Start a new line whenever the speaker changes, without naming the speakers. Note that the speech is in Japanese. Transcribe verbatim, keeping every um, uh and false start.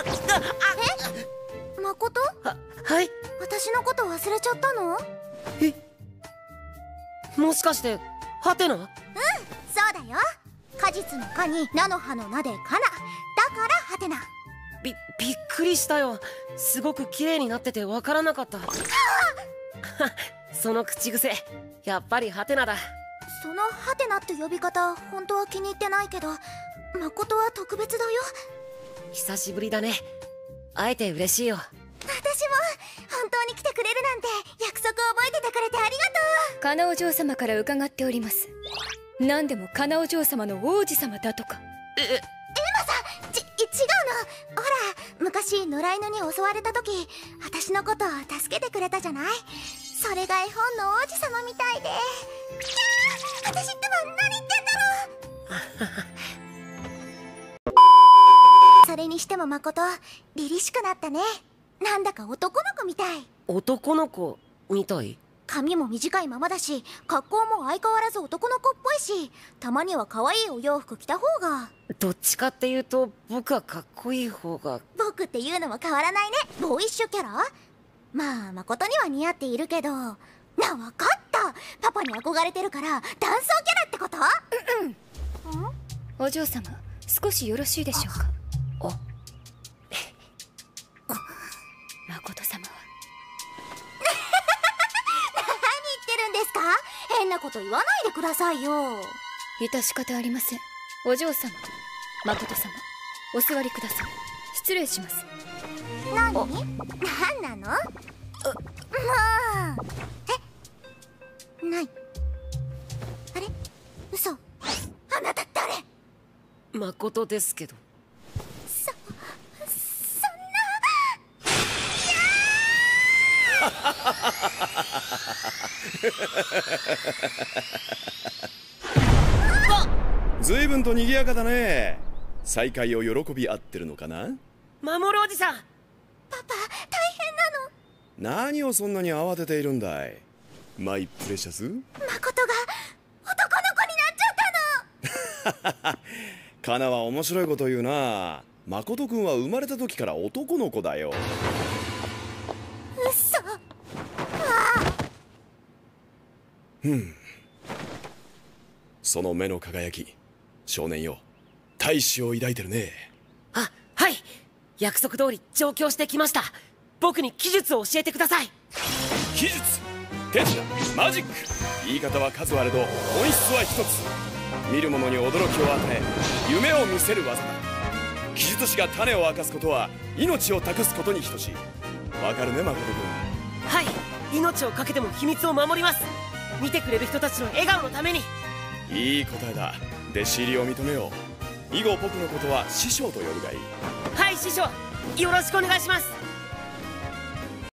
え、誠？
は、はい。
私のこと忘れちゃったの？
え、もしかしてハテナ？うん、
そうだよ。果実の果に菜の葉の菜でカナだからハテナ。
び、びっくりしたよ。すごく綺麗になっててわからなかった。その口癖、やっぱりハテナだ。
そのハテナって呼び方本当は気に入ってないけど、誠は特別だよ。
久しぶりだね。会えて嬉しいよ。
私も本当に来てくれるなんて約束を覚えててくれてありがとう。
カナお嬢様から伺っております。何でもカナお嬢様の王子様だとか。
え、
エマさん、ち、違うの。ほら、昔野良犬に襲われた時、私のことを助けてくれたじゃない。それが絵本の王子様みたいで。キャー、私ってば何言ってんだろう。それにしても誠、凛々しくなったね。なんだか男の子みたい。
男の子みたい？
髪も短いままだし、格好も相変わらず男の子っぽいし、たまには可愛いお洋服着た方が。ど
っちかっていうと僕はかっこいい方が。
僕っていうのも変わらないね。ボーイッシュキャラ。まあ誠には似合っているけど。な、分かった。パパに憧れてるから男装キャラってこと？うんうん。ん？
お嬢様、少しよろしいでしょうか。
あ、
誠様は
何言ってるんですか？変なこと言わないでくださいよ。
致し方ありません。お嬢様、誠様、お座りください。失礼します。
何？何なの？もう。え？ない。あれ？嘘。あなた誰？
誠ですけど。
そ、そん
な。ずいぶんと賑やかだね。再会を喜び合ってるのかな？
守るおじさん。
パパ、大変なの？
何をそんなに慌てているんだい？マイプレシャス？
誠が男の子になっちゃったの。
カナは面白いこと言うな。誠くんは生まれた時から男の子だよ。
嘘。ああ。
ふん。その目の輝き、少年よ、大志を抱いてるね。
あ、はい。約束通り上京してきました。僕に技術を教えてください。
技術、手品、マジック、言い方は数あれど本質は一つ。見る者に驚きを与え、夢を見せる技だ。技術師が種を明かすことは命を託すことに等しい。わかるね、誠君。
はい。命を懸けても秘密を守ります。見てくれる人たちの笑顔のために。
いい答えだ。弟子入りを認めよう。以後僕のことは師匠と呼ぶがいい。
はい、師匠、よろしくお願いします。